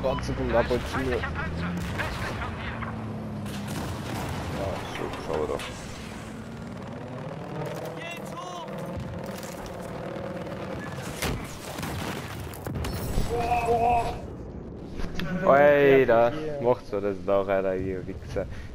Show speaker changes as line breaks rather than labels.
Gott, Sekunde ab und zu. Ja, so, schauen wir doch. Alter, macht so das da, Alter, ihr Wichser.